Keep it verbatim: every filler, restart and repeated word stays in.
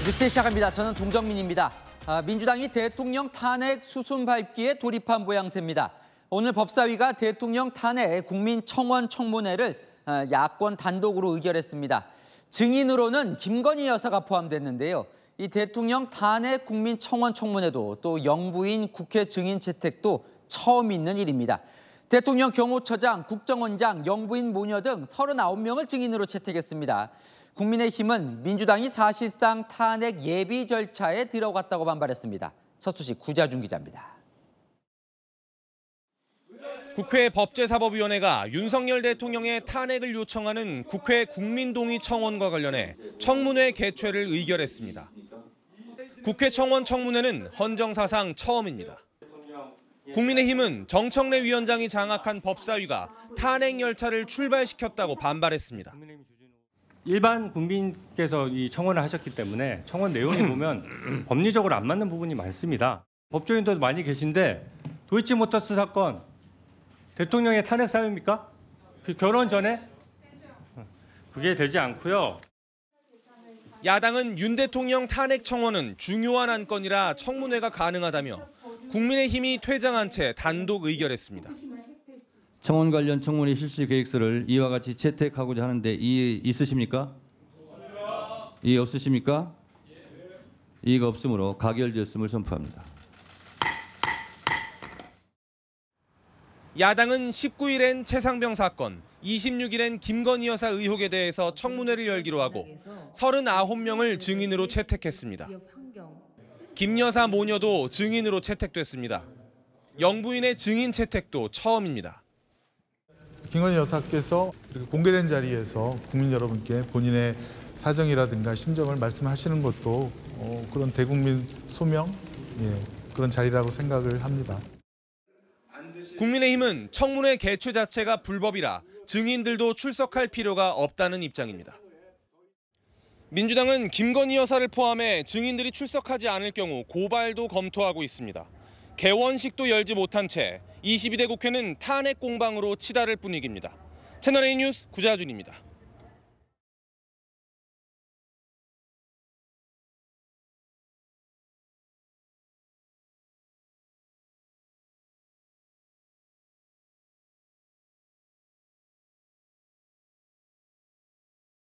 뉴스 시작합니다. 저는 동정민입니다. 아, 민주당이 대통령 탄핵 수순 밟기에 돌입한 모양새입니다. 오늘 법사위가 대통령 탄핵 국민청원 청문회를 아, 야권 단독으로 의결했습니다. 증인으로는 김건희 여사가 포함됐는데요. 이 대통령 탄핵 국민청원 청문회도 또 영부인 국회 증인 채택도 처음 있는 일입니다. 대통령 경호처장, 국정원장, 영부인 모녀 등 서른아홉 명을 증인으로 채택했습니다. 국민의힘은 민주당이 사실상 탄핵 예비 절차에 들어갔다고 반발했습니다. 서수식 구자준 기자입니다. 국회 법제사법위원회가 윤석열 대통령의 탄핵을 요청하는 국회 국민동의 청원과 관련해 청문회 개최를 의결했습니다. 국회 청원 청문회는 헌정사상 처음입니다. 국민의힘은 정청래 위원장이 장악한 법사위가 탄핵 열차를 출발시켰다고 반발했습니다. 일반 국민께서 이 청원을 하셨기 때문에 청원 내용을 보면 법리적으로 안 맞는 부분이 많습니다. 법조인도 많이 계신데 도이치모터스 사건 대통령의 탄핵 사유입니까? 그 결혼 전에? 그게 되지 않고요. 야당은 윤 대통령 탄핵 청원은 중요한 안건이라 청문회가 가능하다며 국민의힘이 퇴장한 채 단독 의결했습니다. 청원 관련 청문회 실시 계획서를 이와 같이 채택하고자 하는데 이의 있으십니까? 이의 없으십니까? 이의가 없으므로 가결되었음을 선포합니다. 야당은 십구 일엔 최상병 사건, 이십육 일엔 김건희 여사 의혹에 대해서 청문회를 열기로 하고 서른아홉 명을 증인으로 채택했습니다. 김 여사 모녀도 증인으로 채택됐습니다. 영부인의 증인 채택도 처음입니다. 김건희 여사께서 공개된 자리에서 국민 여러분께 본인의 사정이라든가 심정을 말씀하시는 것도 어, 그런 대국민 소명, 예, 그런 자리라고 생각을 합니다. 국민의힘은 청문회 개최 자체가 불법이라 증인들도 출석할 필요가 없다는 입장입니다. 민주당은 김건희 여사를 포함해 증인들이 출석하지 않을 경우 고발도 검토하고 있습니다. 개원식도 열지 못한 채 이십이 대 국회는 탄핵 공방으로 치달을 분위기입니다. 채널A 뉴스 구자준입니다.